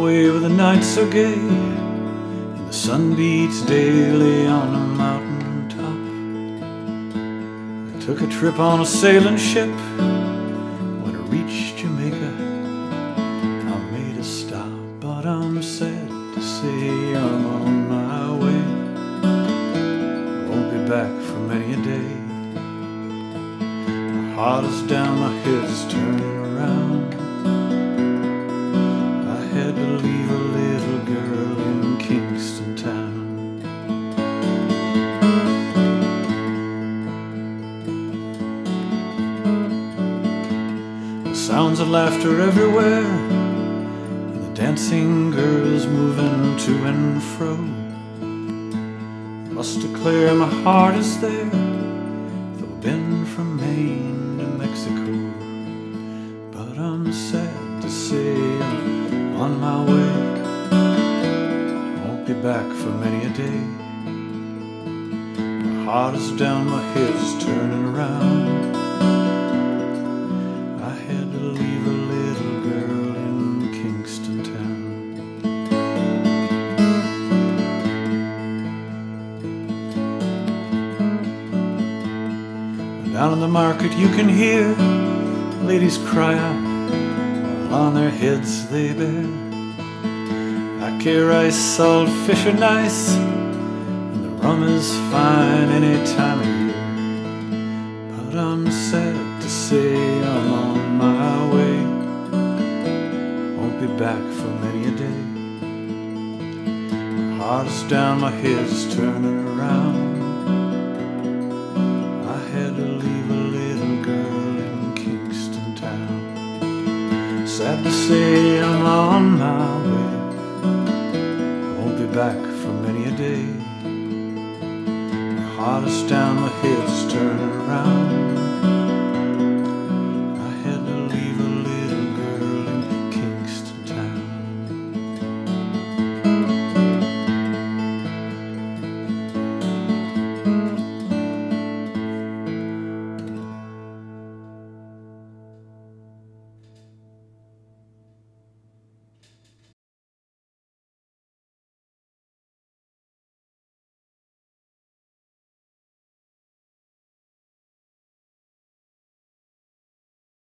away with a night so gay, and the sun beats daily on a mountain top. I took a trip on a sailing ship. When I reached Jamaica, I made a stop, but I'm sad to say I'm on my way. Won't be back for many a day. My heart is down, my head's turning around. I had to leave a little girl in Kingston town. The sounds of laughter everywhere, and the dancing girls moving to and fro. Must declare my heart is there, though I've been from Maine to Mexico. But I'm sad to say I'm on my way. Won't be back for many a day. My heart is down, my head's turning around. I had to leave a little girl in Kingston town. Down in the market you can hear ladies cry out, while on their heads they bear ackee rice, salt fish are nice, and the rum is fine any time of year. But I'm sad to say I'm on my way. Won't be back for many a day. My heart is down, my head's turning around. I had to leave a little girl in Kingston town. Sad to say I'm on my way. Won't be back for many a day. My heart is down, my head's turning around.